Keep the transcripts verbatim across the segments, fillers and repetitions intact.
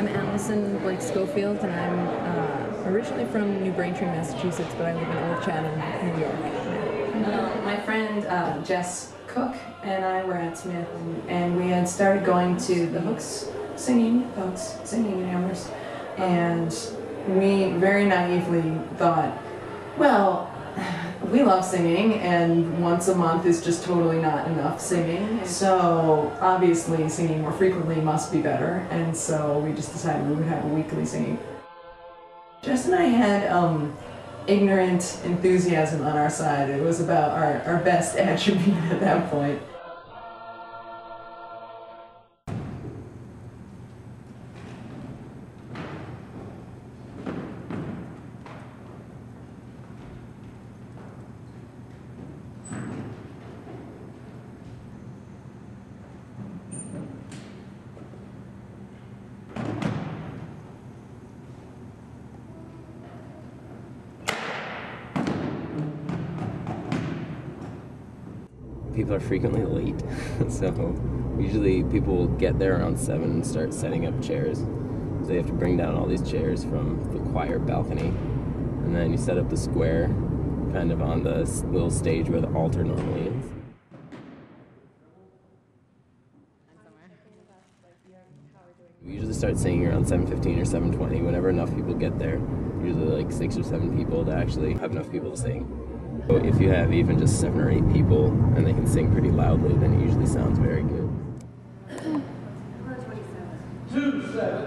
I'm Allison Blake Schofield, and I'm uh, originally from New Braintree, Massachusetts, but I live in Old Chatham, New York. Uh, my friend uh, Jess Cook and I were at Smith, and, and we had started going to the Hooks singing, the Hooks singing in Amherst, and we very naively thought, well, we love singing, and once a month is just totally not enough singing. So obviously singing more frequently must be better, and so we just decided we would have a weekly singing. Jess and I had um, ignorant enthusiasm on our side. It was about our, our best attribute at that point. People are frequently late, so usually people get there around seven and start setting up chairs. So they have to bring down all these chairs from the choir balcony, and then you set up the square kind of on the little stage where the altar normally is. We usually start singing around seven fifteen or seven twenty, whenever enough people get there. Usually like six or seven people to actually have enough people to sing. So if you have even just seven or eight people and they can sing pretty loudly, then it usually sounds very good. Two, seven.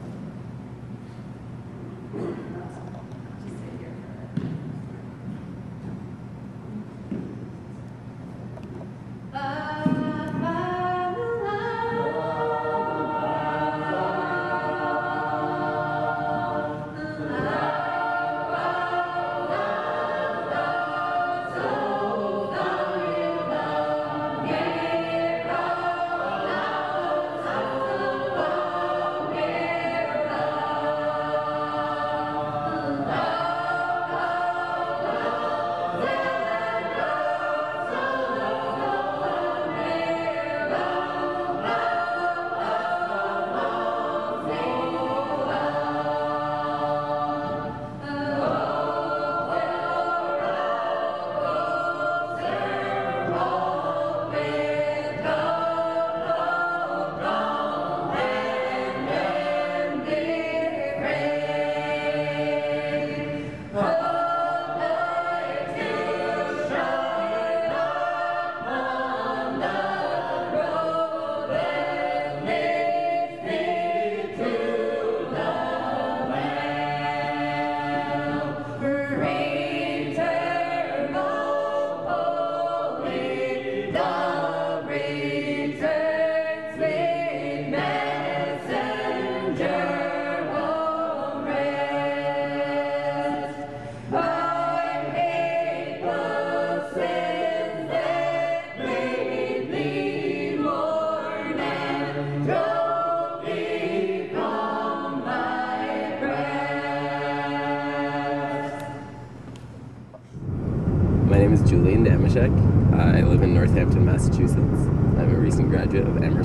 My name is Julian Damashek. I live in Northampton, Massachusetts. I'm a recent graduate of Amherst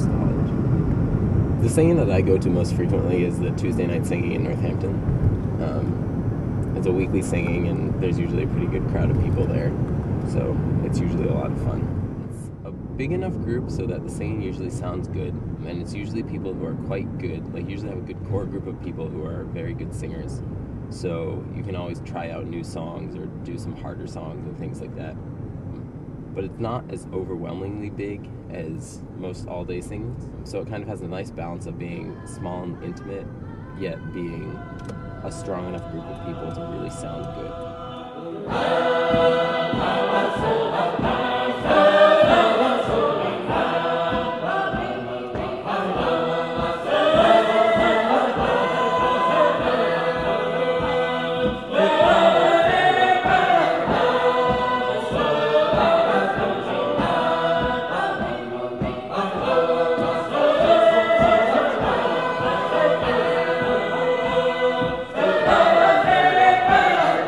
College. The singing that I go to most frequently is the Tuesday night singing in Northampton. Um, it's a weekly singing, and there's usually a pretty good crowd of people there, so it's usually a lot of fun. It's a big enough group so that the singing usually sounds good, and it's usually people who are quite good, like usually have a good core group of people who are very good singers. So you can always try out new songs or do some harder songs and things like that. But it's not as overwhelmingly big as most all-day singings. So it kind of has a nice balance of being small and intimate, yet being a strong enough group of people to really sound good.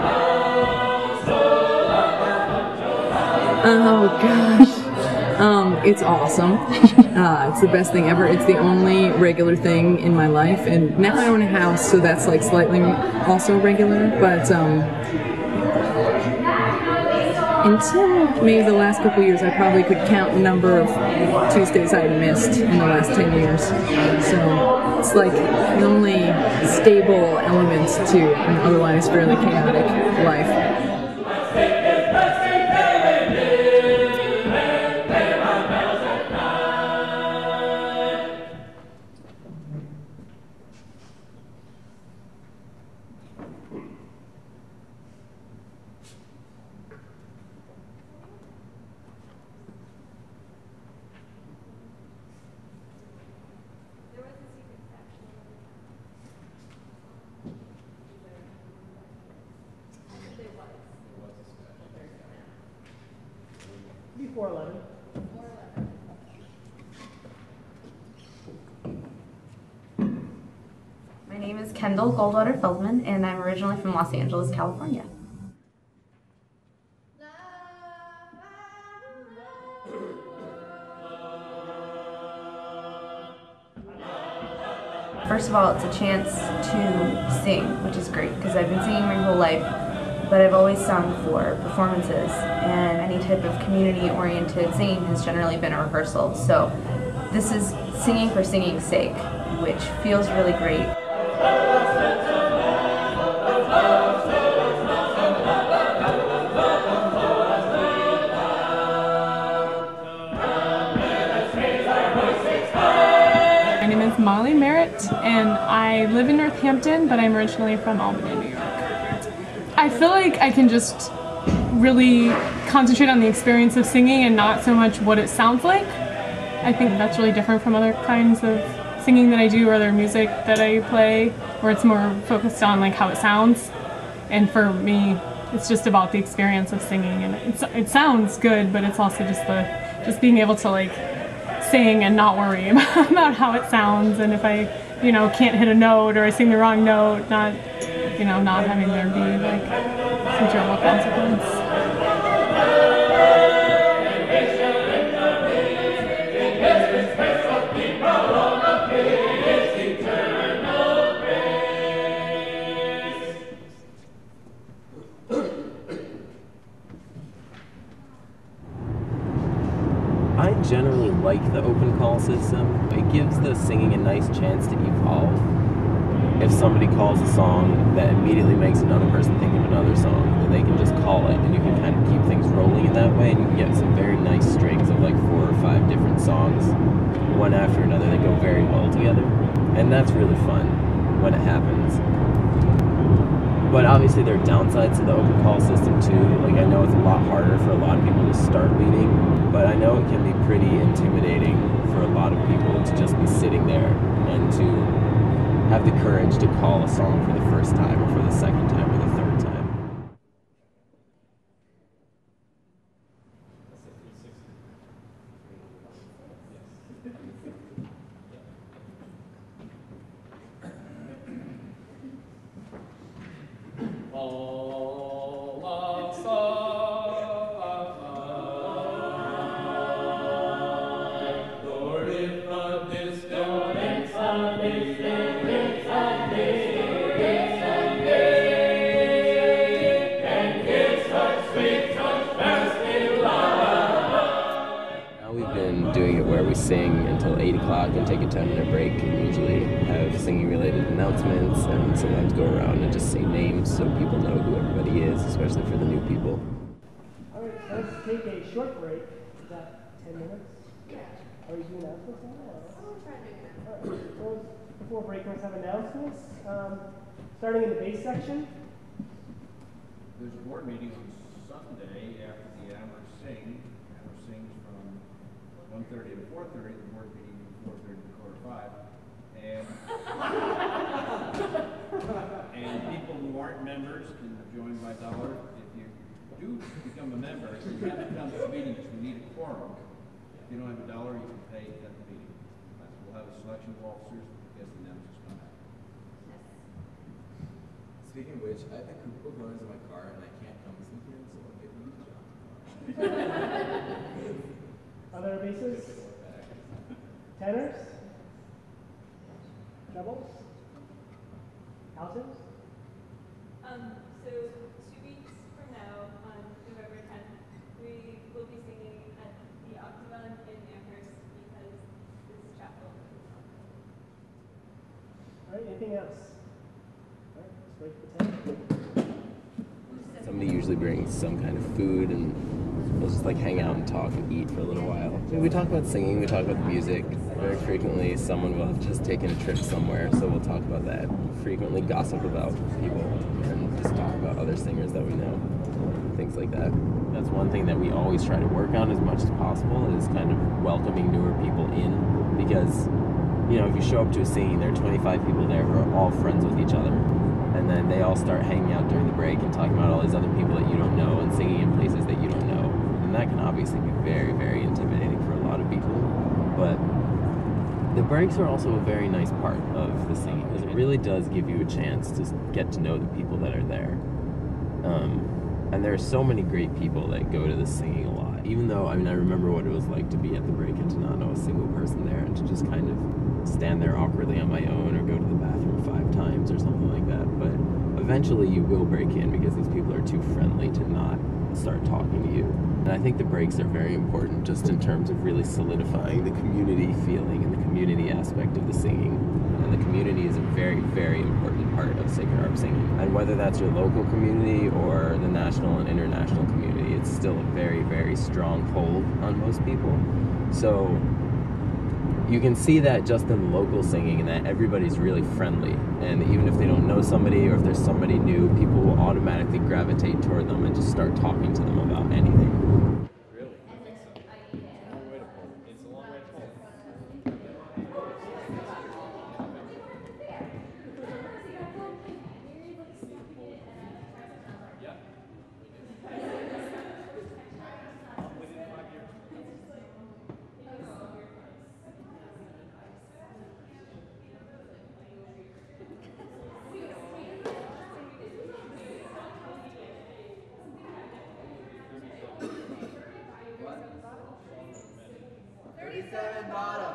Oh gosh. Um, it's awesome. Uh, it's the best thing ever. It's the only regular thing in my life, and now I own a house, so that's like slightly also regular, but um, until maybe the last couple years, I probably could count the number of Tuesdays I had missed in the last ten years. So it's like the only stable element to an otherwise fairly chaotic life. Before eleven. My name is Kendall Goldwater Feldman, and I'm originally from Los Angeles, California. First of all, it's a chance to sing, which is great, because I've been singing my whole life, but I've always sung for performances, and any type of community-oriented singing has generally been a rehearsal. So this is singing for singing's sake, which feels really great. My name is Molly Merritt, and I live in Northampton, but I'm originally from Albany, New York. I feel like I can just really concentrate on the experience of singing and not so much what it sounds like. I think that's really different from other kinds of singing that I do or other music that I play, where it's more focused on like how it sounds. And for me, it's just about the experience of singing, and it's, it sounds good, but it's also just the just being able to like sing and not worry about how it sounds, and if I, you know, can't hit a note or I sing the wrong note, not, you know, not having there be like some terrible consequence. I generally like the open call system. It gives the singing a nice chance to evolve. If somebody calls a song that immediately makes another person think of another song, then they can just call it, and you can kind of keep things rolling in that way, and you can get some very nice strings of like four or five different songs, one after another, that go very well together. And that's really fun when it happens. But obviously there are downsides to the open call system too. Like, I know it's a lot harder for a lot of people to start leading, but I know it can be pretty intimidating for a lot of people to just be sitting there and to have the courage to call a song for the first time or for the second time or the third time. All of Lord, if a distant Sunday, Sunday, Sunday, and give such sweet, such lasting love. Now we've been doing it where we sing until eight o'clock and take a ten minute break, and usually have singing related announcements, and sometimes go around and just say names so people know who everybody is, especially for the new people. All right, so let's take a short break. Is that ten minutes? Yeah. Are you doing announcements now? I'll try to do that. All right, so before break, let's have announcements. Um, starting in the bass section. There's a board meeting on Sunday after the Amherst Sing. Amherst sings from one thirty to four thirty, the board meeting from four thirty to quarter five. And, and people who aren't members can join by dollar. If you do become a member, you have to come to the meeting because we need a quorum. If you don't have a dollar, you can pay at the meeting. We'll have a selection of officers. I guess the announcements come out. Speaking of which, I have the Kupo bonus in my car and I can't come listen to it, so I'll give you the job. Other basses? Tenors? Trebles? Altos? Um, so two weeks from now, on November tenth, we will be singing at the Octagon in Amherst because this chapel is on. All right, anything else? All right, let's break the tent. Somebody usually brings some kind of food, and we'll just like hang out and talk and eat for a little while. We talk about singing, we talk about the music. Very frequently, someone will have just taken a trip somewhere, so we'll talk about that. Frequently gossip about people and just talk about other singers that we know, things like that. That's one thing that we always try to work on as much as possible, is kind of welcoming newer people in, because, you know, if you show up to a singing, there are twenty-five people there who are all friends with each other, and then they all start hanging out during the break and talking about all these other people that you don't know and singing in places that you don't know. And that can obviously be very, very intimidating for a lot of people. But the breaks are also a very nice part of the singing, because it really does give you a chance to get to know the people that are there. Um, and there are so many great people that go to the singing a lot. Even though, I mean, I remember what it was like to be at the break and to not know a single person there, and to just kind of stand there awkwardly on my own or go to the bathroom five times or something like that. But eventually you will break in, because these people are too friendly to not start talking to you. And I think the breaks are very important, just in terms of really solidifying the community feeling and the community aspect of the singing. And the community is a very, very important part of sacred harp singing. And whether that's your local community or the national and international community, it's still a very, very strong hold on most people. So you can see that just in local singing, and that everybody's really friendly. And even if they don't know somebody, or if there's somebody new, people will automatically gravitate toward them and just start talking to them about anything. Really? I think so. It's a long way to pull. It's a long way to pull. Yeah. Within five years. thirty-seven bottom.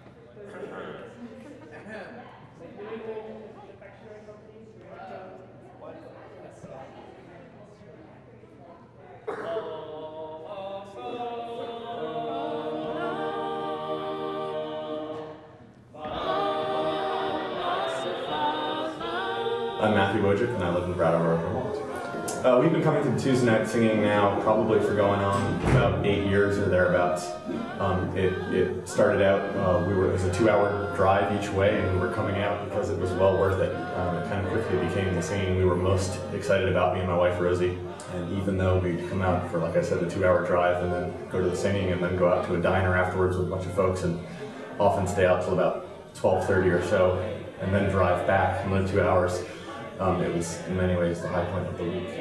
I'm Matthew Wojcik, and I live in Brattleboro, Vermont. Uh, we've been coming to the Tuesday night singing now probably for going on about eight years or thereabouts. Um, it, it started out, uh, we were, it was a two-hour drive each way, and we were coming out because it was well worth it. Um, it kind of quickly became the singing we were most excited about, me and my wife Rosie. And even though we'd come out for, like I said, a two-hour drive, and then go to the singing, and then go out to a diner afterwards with a bunch of folks, and often stay out till about twelve thirty or so, and then drive back another two hours. Um, it was, in many ways, the high point of the week.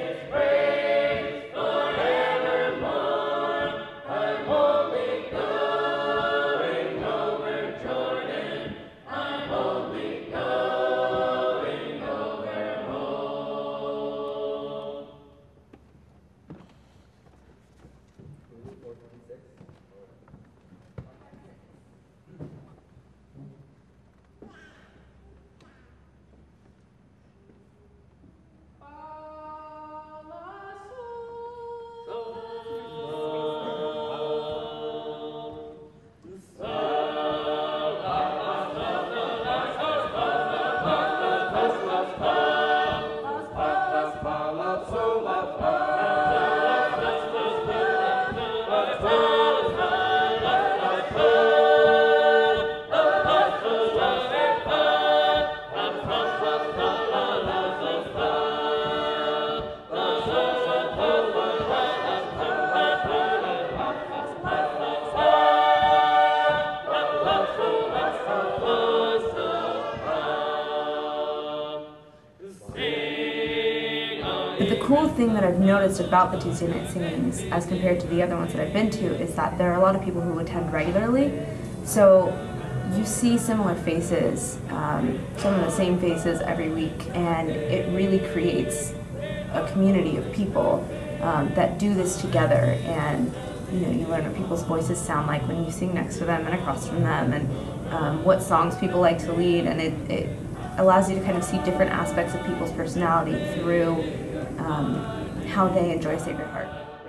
But the cool thing that I've noticed about the Tuesday night singings, as compared to the other ones that I've been to, is that there are a lot of people who attend regularly. So you see similar faces, um, some of the same faces every week, and it really creates a community of people um, that do this together. And you know, you learn what people's voices sound like when you sing next to them and across from them, and um, what songs people like to lead, and it, it allows you to kind of see different aspects of people's personality through um, how they enjoy Sacred Heart.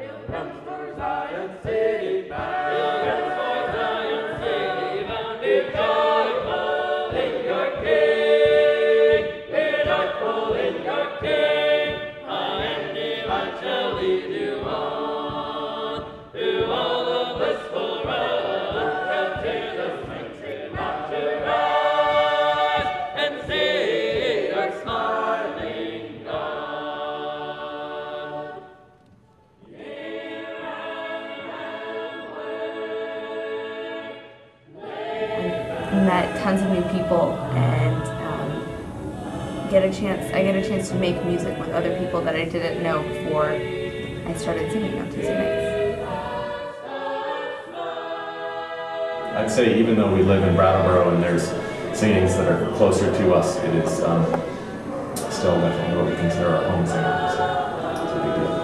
Met tons of new people, and um, get a chance. I get a chance to make music with other people that I didn't know before I started singing on Tuesday nights. I'd say even though we live in Brattleboro and there's singings that are closer to us, it is um, still definitely what we consider our home singing. So it's a big deal.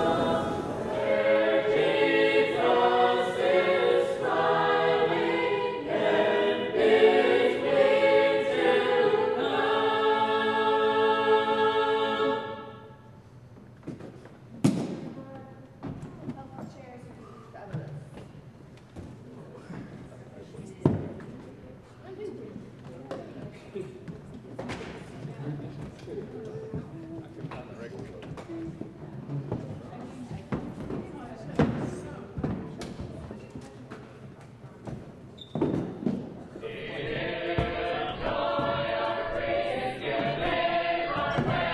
Away.